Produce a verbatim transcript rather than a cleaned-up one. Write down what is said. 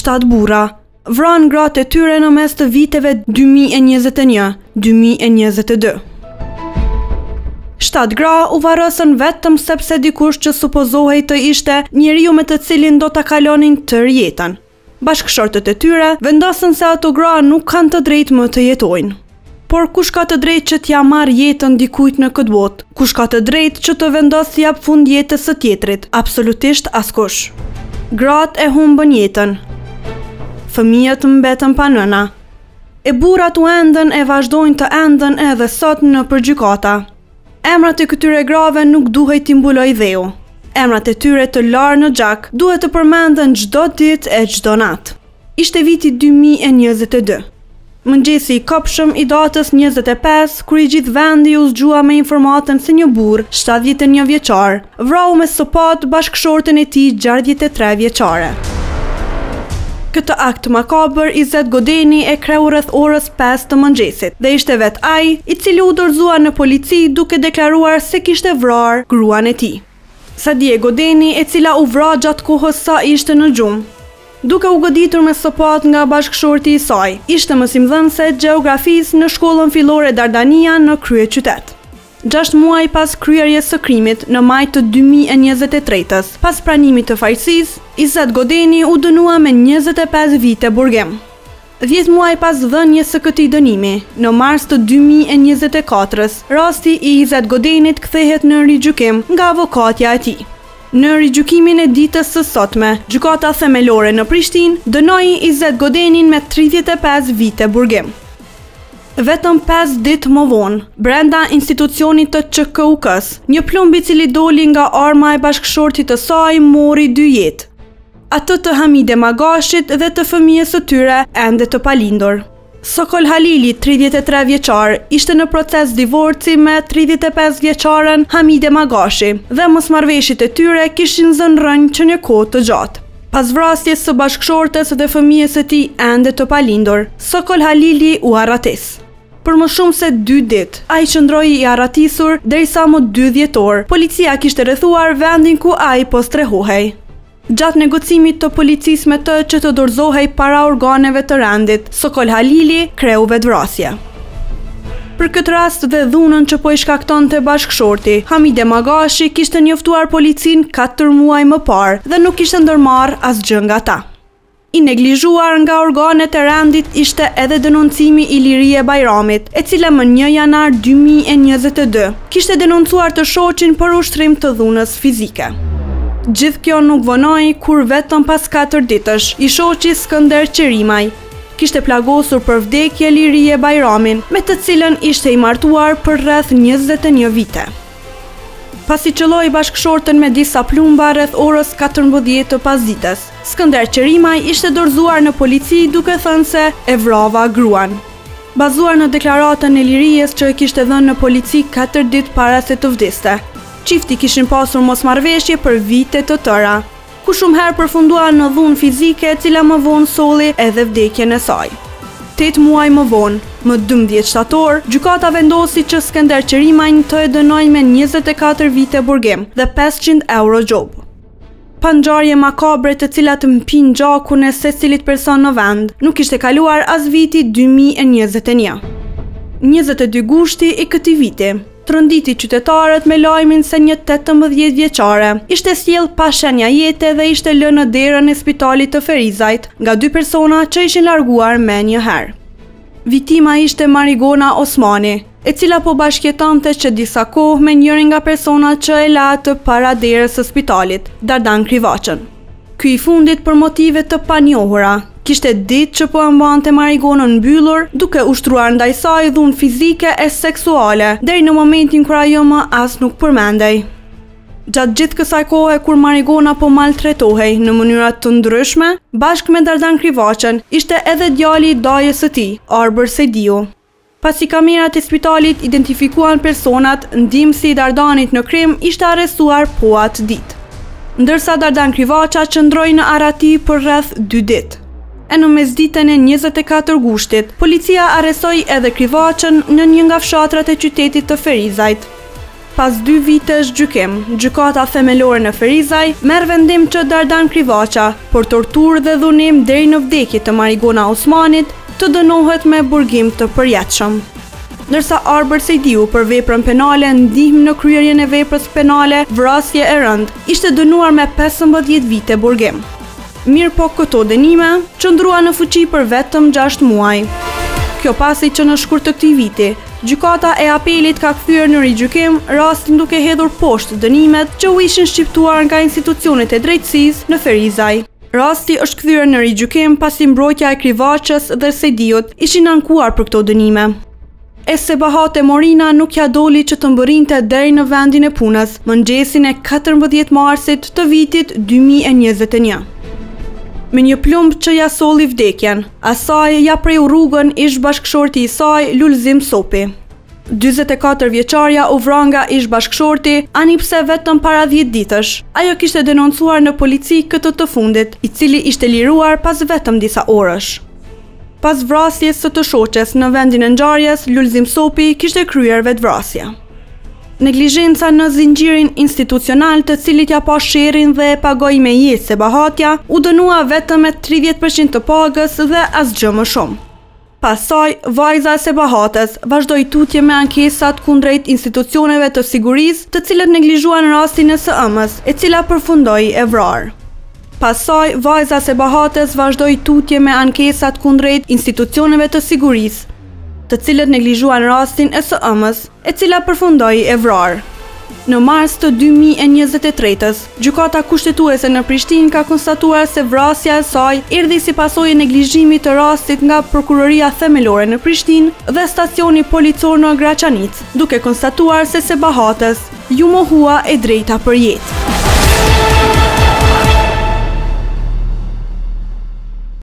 shtatë burra vranë gratë e tyre në mes të viteve dy mijë e njëzet e një - dy mijë e njëzet e dy. shtatë gra u varrosën vetëm sepse dikush që supozohej të ishte njeriu me të cilin do ta kalonin tërë jetën. Bashkëshortët e tyre vendosën se ato gra nuk kanë të drejtë më të jetojnë. Por kush ka të drejtë që t'ja marrë jetën dikujt në këtë botë? Kush ka të drejtë që të vendosë t'i jap fund jetës së tjetrit? Absolutisht askush. Gratë e humbën jetën. Fëmijët mbetën pa nëna. E burrat u enden e vazhdojnë të enden edhe sot në përgjykata. Emrat e këtyre grave nuk duhet t'i mbuloj dheu. Emrat e tyre të larë në gjak duhet të përmenden çdo ditë e çdo natë. Ishte viti dy mijë e njëzet e dy. Mëngjesi i kopshëm i datës njëzet e pesë, kur i gjithë vendi u zgjua me informatën se një burr, shtatëdhjetë e një vjeçar, vrau me sopat bashkëshorten e tij, gjashtëdhjetë e tre vjeçare. Këtë akt makabër Izet Godeni e kreu rreth orës pesë të mëngjesit dhe ishte vetë ai i cili u dorëzua në polici duke deklaruar se kishte vrarë gruan e tij. Sadie Godeni, e cila u vra gjatë kohës sa ishte në gjumë, duke u goditur me sopat nga bashkëshorti i saj, ishte mësimdhënëse gjeografisë në shkollën fillore Dardania në kryeqytet. Gjashtë muaj pas kryerjes së krimit, në maj të dy mijë e njëzet e tretës, pas pranimit të fajësisë, Izet Godeni u dënua me njëzet e pesë vite burgim. dhjetë muaj pas dhënies së këtij dënimi, në mars të dy mijë e njëzet e katërës, rasti i Izet Godenit kthehet në rigjykim nga avokatja e tij. Në rigjykimin e ditës së sotme, gjykata themelore në Prishtinë dënoi Izet Godenin me tridhjetë e pesë vite burgim. Vetëm pesë ditë më vonë, brenda institucionit të Q K U K-s, një plumb i cili doli nga arma e bashkëshortit të saj mori dy jetë. Atë të Hamide Magashit dhe të fëmijës së tyre ende të palindur. Sokol Halili, tridhjetë e tre vjeçar, ishte në proces divorci me tridhjetë e pesë vjeçaren Hamide Magashi dhe mosmarrveshjet e tyre kishin zënë rënjë që një kohë të gjatë. Pas vrasjes së bashkëshortes dhe fëmijës së tij ende të palindur, Sokol Halili u arratis. Për më shumë se dy ditë, ai qëndroi i arratisur derisa më dy dhjetor, policia kishte rrethuar vendin ku ai po strehohej. Gjatë negocimit të policisë me të që të dorëzohej para organeve të rendit, Sokol Halili kreu vetvrasje. Për këtë rast dhe dhunën që po i shkaktonte bashkëshorti, Hamide Magashi kishte njoftuar policinë katër muaj më parë dhe nuk kishte ndërmarrë asgjë nga ta. I neglizhuar nga organet e rendit ishte edhe denoncimi i Lirie Bajramit, e cila më një janar dy mijë e njëzet e dy kishte denoncuar të shoqin për ushtrim të dhunës fizike. Gjithë kjo nuk vonoi kur vetëm pas katër ditësh, i shoqi Skënder Qerimaj kishte plagosur për vdekje Lirie Bajramin, me të cilën ishte i martuar për rreth njëzet e një vite. Pasi qëlloi bashkëshorten me disa plumba rreth orës katërmbëdhjetë të pasdites, Skënder Qerimaj ishte dorëzuar në polici duke thënë se e vrava gruan. Bazuar në deklaratën e Lirijes që e kishte dhënë në polici katër ditë para se të vdeste, qifti kishin pasur mosmarrveshje për vite të tëra, ku shumë herë përfundua në dhunë fizike e cila më vonë solli edhe vdekjen e saj. tetë muaj më vonë, më dymbëdhjetë shtator, gjykata vendosi që Skënder Qerimaj të e dënojë me njëzet e katër vite burgim dhe pesëqind euro gjobë. Pa ngjarje makabre të cilat mpin gjakun e secilit person në vend, nuk ishte kaluar as viti dy mijë e njëzet e një. njëzet e dy gushti i këtij viti, tronditi qytetarët me lajmin se një tetëmbëdhjetë vjeçare ishte sjell pa shenja jete dhe ishte lënë në derën e spitalit të Ferizajt nga dy persona që ishin larguar me një herë. Vitima ishte Marigona Osmani, e cila po bashkjetonte që disa kohë me njërin nga personat që e latë para derës së spitalit, Dardan Krivaçën. Ky i fundit për motive të panjohura, kishte ditë që po ambante Marigonën mbyllur, duke ushtruar ndaj saj dhunë fizike e seksuale, deri në momentin kur ajo më as nuk përmendej. Gjatë gjithë kësaj kohe kur Marigona po maltretohej në mënyra të ndryshme, bashkë me Dardan Krivaçën ishte edhe djali i dajës së tij, Arbër Sejdiu. Pasi kamerat e spitalit identifikuan personat, ndihmësi i Dardanit në krim ishte arrestuar po atë ditë. Ndërsa Dardan Krivaça qëndroi në arrati për rreth dy ditë. E në mesditën e njëzet e katër gushtit, policia arrestoi edhe Krivaçën në një nga fshatrat e qytetit të Ferizajt. Pas dy vitesh gjykim, gjykata themelore në Ferizaj merr vendim që Dardan Krivaqa, për torturë dhe dhunim deri në vdekje të Marigona Osmanit, të dënohet me burgim të përjetshëm. Ndërsa Arber Sejdiu për veprën penale ndihmë në kryerjen e veprës penale vrasje e rënd, ishte dënuar me pesëmbëdhjetë vite burgim. Mirë po këto dënime qëndrua në fuqi për vetëm gjashtë muaj. Kjo pasi që në shkurt të këtij viti, gjykata e apelit ka kthyer në rigjykim rastin duke hedhur poshtë dënimet që u ishin shqiptuar nga institucionet e drejtësisë në Ferizaj. Rasti është kthyer në rigjykim pasi mbrojtja e Krivaqës dhe Sejdiut ishin ankuar për këto dënime. E Sebahate Morina nuk ja doli që të mbërrinte deri në vendin e punës mëngjesin e katërmbëdhjetë marsit të vitit dy mijë e njëzet e një. Me një plumb që ja solli vdekjen, asaj ja preu rrugën ish bashkëshorti i saj Lulzim Sopi. dyzet e katër vjeçarja u vra nga ish bashkëshorti ani pse vetëm para dhjetë ditësh. Ajo kishte denoncuar në polici këtë të fundit, i cili ishte liruar pas vetëm disa orësh. Pas vrasjes së të shoqes në vendin e ngjarjes, Lulzim Sopi kishte kryer vetvrasje. Neglizhenca në zinxhirin institucional të cilit ja pa sherrin dhe e pagoi me jetë Sebahatja, u dënua vetëm me tridhjetë përqind të pagës dhe asgjë më shumë. Pastaj, vajza e Sebahates vazhdoi tutje me ankesat kundrejt institucioneve të sigurisë, të cilët neglizhuan rastin e S M-s, e cila përfundoi e vrarë. Pastaj, vajza e Sebahates vazhdoi tutje me ankesat kundrejt institucioneve të sigurisë, të cilët neglizhuan rastin e S M-s, e cila përfundoi e vrarë. Në mars të dy mijë e njëzet e tretës, gjykata kushtetuese në Prishtinë ka konstatuar se vrasja e saj erdhi si pasojë e neglizhimit të rastit nga Prokuroria Themelore në Prishtinë dhe stacioni policor në Graçanic, duke konstatuar se Sebahates ju mohua e drejta për jetë.